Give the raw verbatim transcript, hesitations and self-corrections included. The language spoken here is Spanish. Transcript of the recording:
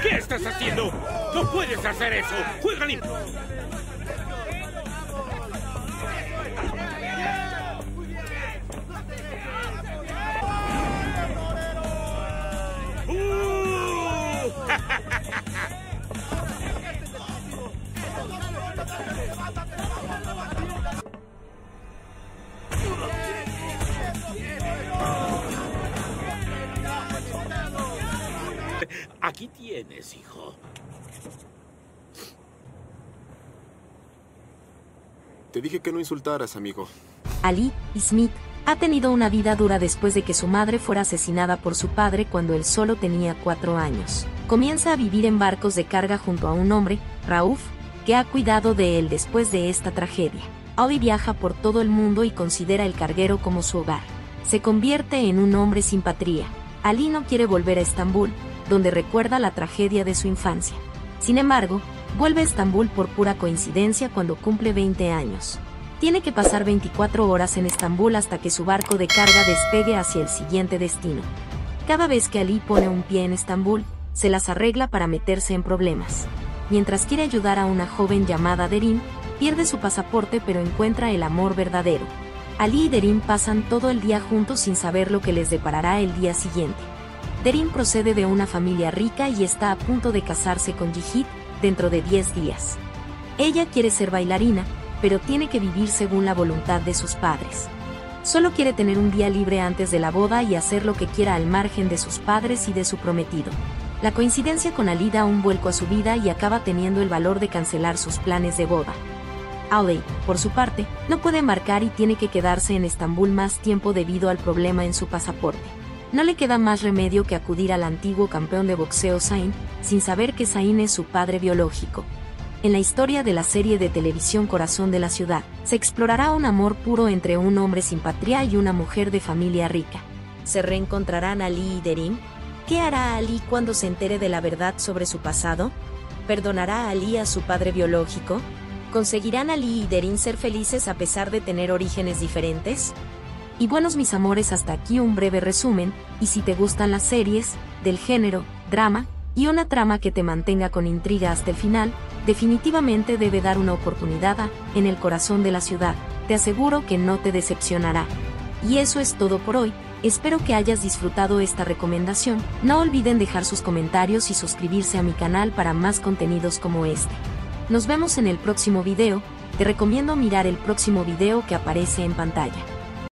¿Qué estás haciendo? ¡No puedes hacer eso! ¡Juega limpio! Aquí tienes, hijo. Te dije que no insultaras, amigo. Ali Smith ha tenido una vida dura después de que su madre fuera asesinada por su padre cuando él solo tenía cuatro años. Comienza a vivir en barcos de carga junto a un hombre, Rauf, que ha cuidado de él después de esta tragedia. Ali viaja por todo el mundo y considera el carguero como su hogar. Se convierte en un hombre sin patria. Ali no quiere volver a Estambul, donde recuerda la tragedia de su infancia. Sin embargo, vuelve a Estambul por pura coincidencia cuando cumple veinte años. Tiene que pasar veinticuatro horas en Estambul hasta que su barco de carga despegue hacia el siguiente destino. Cada vez que Ali pone un pie en Estambul, se las arregla para meterse en problemas. Mientras quiere ayudar a una joven llamada Derin, pierde su pasaporte pero encuentra el amor verdadero. Ali y Derin pasan todo el día juntos sin saber lo que les deparará el día siguiente. Derin procede de una familia rica y está a punto de casarse con Yihid dentro de diez días. Ella quiere ser bailarina, pero tiene que vivir según la voluntad de sus padres. Solo quiere tener un día libre antes de la boda y hacer lo que quiera al margen de sus padres y de su prometido. La coincidencia con Ali da un vuelco a su vida y acaba teniendo el valor de cancelar sus planes de boda. Ali, por su parte, no puede embarcar y tiene que quedarse en Estambul más tiempo debido al problema en su pasaporte. No le queda más remedio que acudir al antiguo campeón de boxeo Zayn, sin saber que Zayn es su padre biológico. En la historia de la serie de televisión Corazón de la Ciudad, se explorará un amor puro entre un hombre sin patria y una mujer de familia rica. ¿Se reencontrarán Ali y Derin? ¿Qué hará Ali cuando se entere de la verdad sobre su pasado? ¿Perdonará Ali a su padre biológico? ¿Conseguirán Ali y Derin ser felices a pesar de tener orígenes diferentes? Y buenos mis amores, hasta aquí un breve resumen, y si te gustan las series, del género, drama, y una trama que te mantenga con intriga hasta el final, definitivamente debe dar una oportunidad a En el Corazón de la Ciudad, te aseguro que no te decepcionará. Y eso es todo por hoy, espero que hayas disfrutado esta recomendación, no olviden dejar sus comentarios y suscribirse a mi canal para más contenidos como este. Nos vemos en el próximo video, te recomiendo mirar el próximo video que aparece en pantalla.